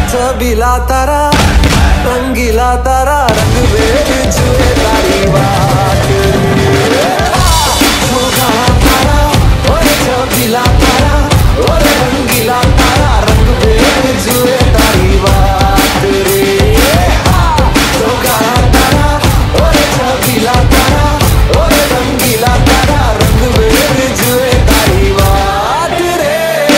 छबीला तारा रंगीला तारा रंग में जुए तारी बात तारा ओरे छबीला तारा ओरे रंगीला तारा रंग में जुए तारी बात रे तारा ओरे छबीला तारा ओरे रंगीला तारा रंग में जुए तारी बात रे।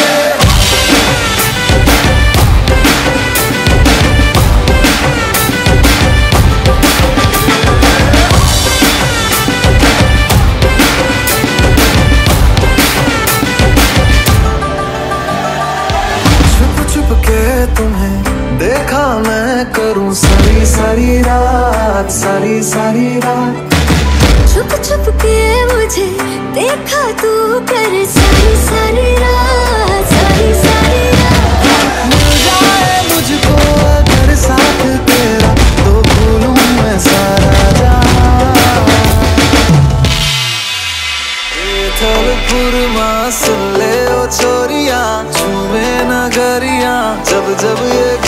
तुम्हें देखा मैं करूं सारी सारी रात सारी सारी रात छुप छुप के मुझे देखा तू कर सारी सारी रात सारी सारी रात। मिल जाए मुझको अगर साथ तेरा तो भूलूं मैं सारा जहां। थलपुर मां सुन ले ओ छोरियां छूवे नगरियां जब जब ये